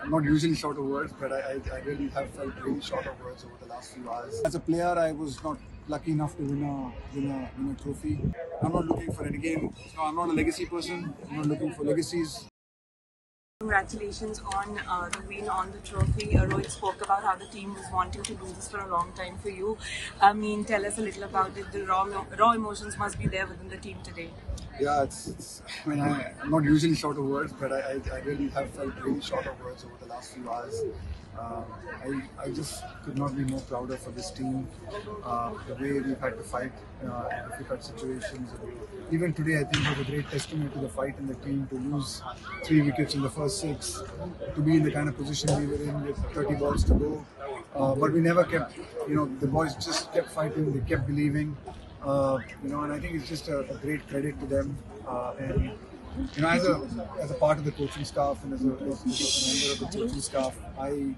I'm not usually short of words, but I really have felt really short of words over the last few hours. As a player, I was not lucky enough to win a trophy. I'm not looking for any game. No, I'm not a legacy person. I'm not looking for legacies. Congratulations on the win on the trophy. Rohit spoke about how the team was wanting to do this for a long time for you. I mean, tell us a little about it. The raw emotions must be there within the team today. Yeah, I mean, I'm not usually short of words, but I really have felt really short of words over the last few hours. I just could not be more prouder for this team. The way we've had to fight in difficult situations. Even today, I think was a great testament to the fight in the team to lose 3 wickets in the first 6, to be in the kind of position we were in with 30 balls to go. But we never kept, the boys just kept fighting, they kept believing. And I think it's just a great credit to them. And as a part of the coaching staff and as a member of the coaching staff, I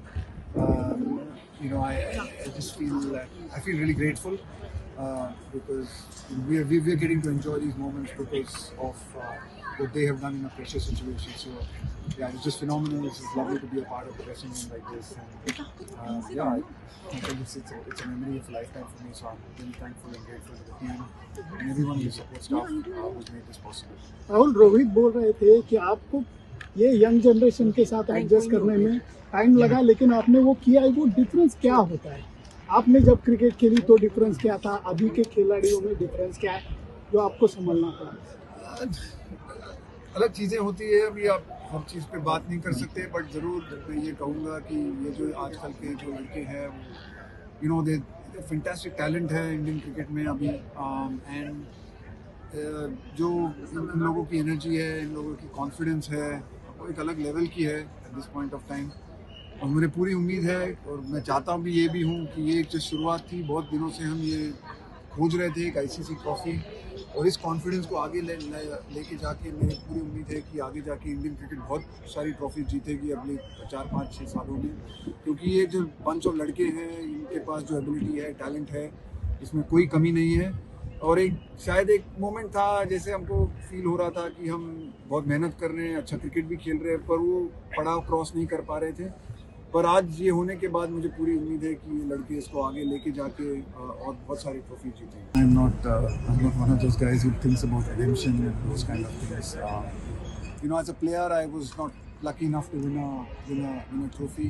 just feel really grateful because we're getting to enjoy these moments because of what they have done in a pressure situation. So yeah, it's just phenomenal. It's just lovely to be a part of a dressing room like this. And I think it's a memory of a lifetime for me. So I'm really thankful and grateful to the team and everyone in the support staff who's made this possible. Rahul, Rohit बोल रहे थे कि आपको ये young generation के साथ adjust करने में टाइम लगा, लेकिन आपने वो किया है। वो डिफरेंस क्या होता है? आपने जब क्रिकेट खेली तो डिफरेंस क्या था? अभी के खिलाड़ियों में डिफरेंस क्या है जो आपको संभलना पड़ा? अलग चीज़ें होती है, अभी आप हर चीज़ पे बात नहीं कर सकते, बट ज़रूर मैं ये कहूँगा कि ये जो आजकल के जो लड़के हैं, दे फैंटास्टिक टैलेंट है इंडियन क्रिकेट में अभी। एंड जो इन लोगों की एनर्जी है, इन लोगों की कॉन्फिडेंस है, वो एक अलग लेवल की है at this point of time. और मुझे पूरी उम्मीद है और मैं चाहता भी ये भी हूँ कि ये एक जो शुरुआत थी, बहुत दिनों से हम ये खोज रहे थे एक ICC ट्रॉफी, और इस कॉन्फिडेंस को आगे लेके जाके मेरी पूरी उम्मीद है कि आगे जाके इंडियन क्रिकेट बहुत सारी ट्रॉफी जीतेगी अगले 4, 5, 6 सालों में। क्योंकि ये जो बंच ऑफ लड़के हैं, इनके पास जो एबिलिटी है, टैलेंट है, इसमें कोई कमी नहीं है। और शायद एक मोमेंट था जैसे हमको फील हो रहा था कि हम बहुत मेहनत कर रहे हैं, अच्छा क्रिकेट भी खेल रहे हैं, पर वो पड़ाव क्रॉस नहीं कर पा रहे थे। पर आज ये होने के बाद मुझे पूरी उम्मीद है कि ये लड़के इसको आगे लेके जाके और बहुत सारी ट्रॉफी जीतेंगे। I'm not one of those guys who thinks about redemption and those kind of things. As a player, I was not lucky enough to win a trophy.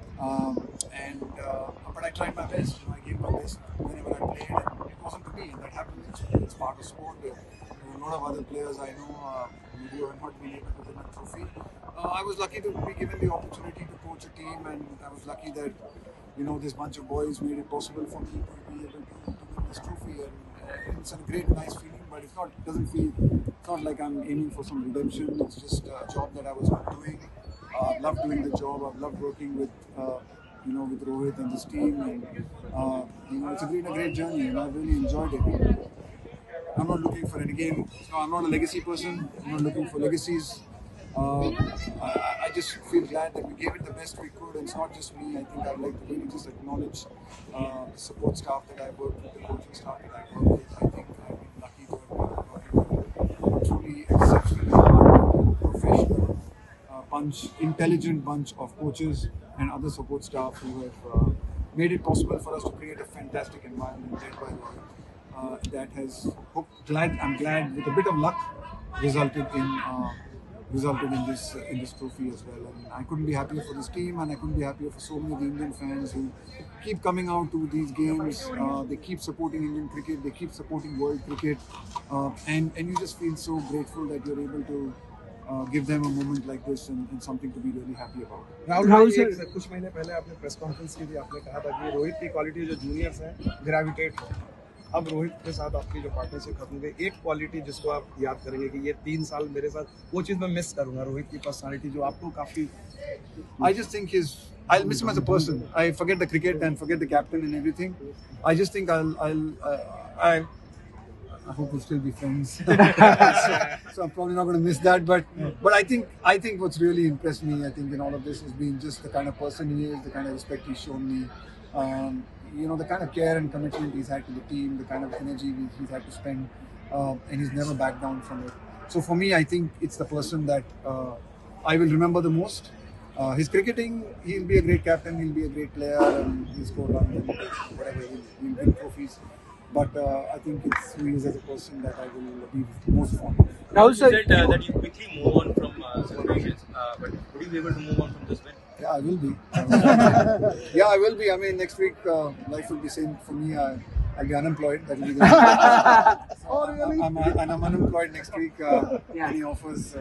But I tried my best. I gave my best whenever I played. And it wasn't to me. That happens. It's part of sport. There are a lot of other players I know who have not been able to win a trophy. I was lucky to be given the opportunity to coach a team, and I was lucky that this bunch of boys made it possible for me to be able to win this trophy. And it's a great, nice feeling. But it's not like I'm aiming for some redemption. It's just a job that I was not doing. I've loved doing the job. I've loved working with with Rohit and this team, and it's been a great journey, and I've really enjoyed it. I'm not looking for any game. No, I'm not a legacy person. I'm not looking for legacies. I just feel glad that we gave it the best we could, and it's not just me. I think I'd like to really just acknowledge the support staff that I work with, the coaching staff that I work with. I think I've been lucky to have worked with a truly exceptionally hard, professional intelligent bunch of coaches and other support staff who have made it possible for us to create a fantastic environment led by Rohit that has, I'm glad, with a bit of luck, resulted in this trophy as well. And I couldn't be happier for this team, and I couldn't be happier for so many of the Indian fans who keep coming out to these games. They keep supporting Indian cricket, they keep supporting world cricket, and you just feel so grateful that you're able to give them a moment like this and something to be really happy about. Rahul sir, कुछ महीने पहले आपने press conference की थी, आपने कहा था कि रोहित की क्वालिटी जो जूनियर्स हैं ग्रेविटेट हो। अब रोहित के साथ आपकी जो पार्टनरशिप खत्म गई, एक क्वालिटी जिसको आप याद करेंगे कि ये 3 साल मेरे साथ, वो चीज़ मैं मिस करूंगा, रोहित की पर्सनालिटी जो आपको काफ़ी। I just think I'll miss him as a person. I forget the cricket and forget the captain and everything. I just think I hope we'll still be friends. So I'm probably not going to miss that. But I think what's really impressed me, I think, in all of this has been just the kind of person he is, the kind of respect he's shown me, the kind of care and commitment he's had to the team, the kind of energy he's had to spend, and he's never backed down from it. So for me, I think it's the person that I will remember the most. His cricketing, he'll be a great captain, he'll be a great player, and he'll score runs and whatever, he'll win trophies. But I think it's who he is as a person that I will be most fond of. Rahul sir, you said that you quickly move on from celebrations, but would you be able to move on from this win? Yeah, I will be. Yeah, I will be. I mean, next week life will be same for me. I'll be unemployed. That will be the Oh, really? I'm unemployed next week. Any offers?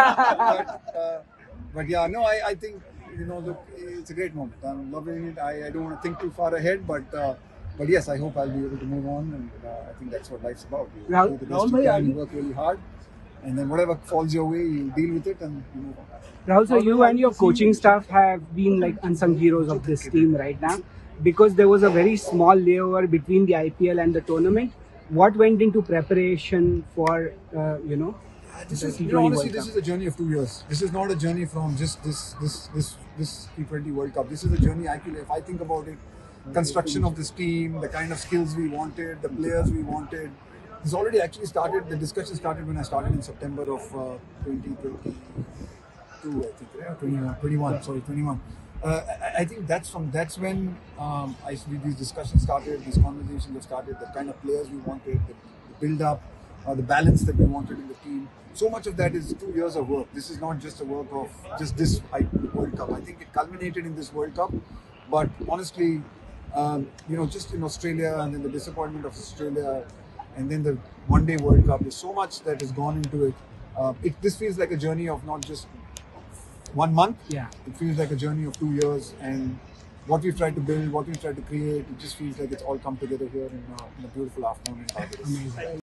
But yeah, no, I think look, it's a great moment. I'm loving it. I don't want to think too far ahead, but yes, I hope I'll be able to move on, and I think that's what life's about. You do the best you can, you work really hard, and then whatever falls your way, you deal with it and you move on. Rahul, so you and your coaching staff have been like unsung heroes of this team right now, because there was a very small layover between the IPL and the tournament. What went into preparation for This is, the T20 honestly, World this Cup? is a journey of 2 years. This is not a journey from just this T20 World Cup. This is a journey, actually, if I think about it, construction of this team, the kind of skills we wanted, the players we wanted. This already actually started, the discussion started when I started in September of 2022, I think, 21. I think that's when these discussions started, these conversations have started, the kind of players we wanted, the build-up, the balance that we wanted in the team. So much of that is 2 years of work. This is not just a work of just this World Cup. I think it culminated in this World Cup, but honestly, just in Australia and then the disappointment of Australia and then the one-day World Cup, there's so much that has gone into it. This feels like a journey of not just 1 month. Yeah. It feels like a journey of 2 years, and what we've tried to build, what we've tried to create, it just feels like it's all come together here in a beautiful afternoon in Barbados. Amazing.